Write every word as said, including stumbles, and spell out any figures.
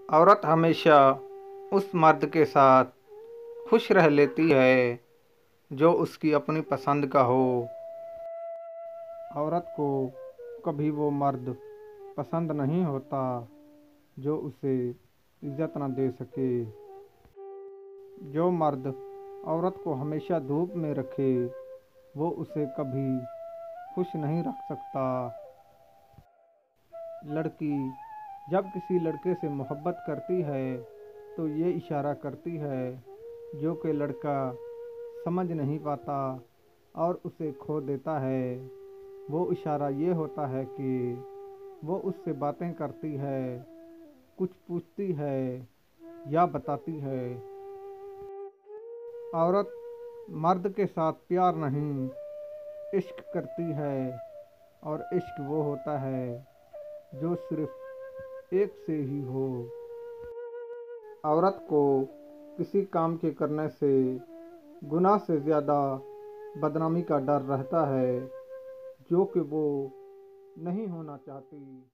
عورت ہمیشہ اس مرد کے ساتھ خوش رہ لیتی ہے جو اس کی اپنی پسند کا ہو۔ عورت کو کبھی وہ مرد پسند نہیں ہوتا جو اسے عزت نہ دے سکے۔ جو مرد عورت کو ہمیشہ دھوپ میں رکھے وہ اسے کبھی خوش نہیں رکھ سکتا۔ لڑکی جب کسی لڑکے سے محبت کرتی ہے تو یہ اشارہ کرتی ہے جو کہ لڑکا سمجھ نہیں پاتا اور اسے کھو دیتا ہے۔ وہ اشارہ یہ ہوتا ہے کہ وہ اس سے باتیں کرتی ہے، کچھ پوچھتی ہے یا بتاتی ہے۔ عورت مرد کے ساتھ پیار نہیں، عشق کرتی ہے، اور عشق وہ ہوتا ہے جو صرف ایک سے ہی ہو۔ عورت کو کسی کام کے کرنے سے گناہ سے زیادہ بدنامی کا ڈر رہتا ہے جو کہ وہ نہیں ہونا چاہتی۔